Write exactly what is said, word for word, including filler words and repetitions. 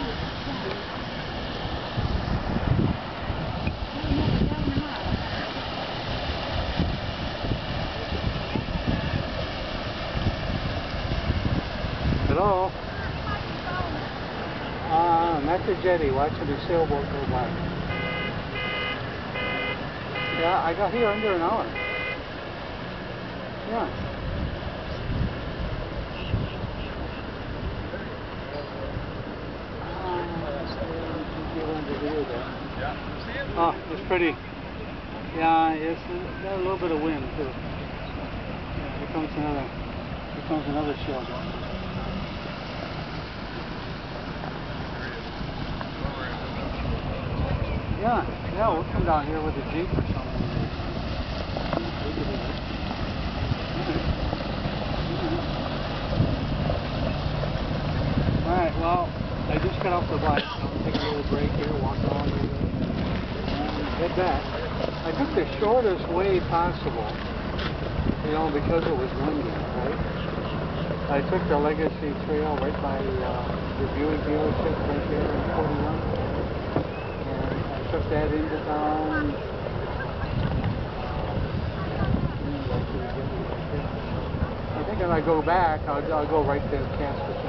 Hello? Uh, I'm at the jetty watching the sailboat go by. Yeah, I got here under an hour. Yeah. Oh, it's pretty. Yeah, it's got a little bit of wind too. Yeah, here comes another. Here comes another sailboat. Yeah, yeah, we'll come down here with a Jeep or something. Alright, well, I just got off the bike. I'm going to take a little break here, walk along here, and head back. I took the shortest way possible, you know, because it was windy, right? I took the Legacy Trail right by uh, the Buick dealership right there in forty-one. Took that into town. I think if I go back, I'll, I'll go right to Casper.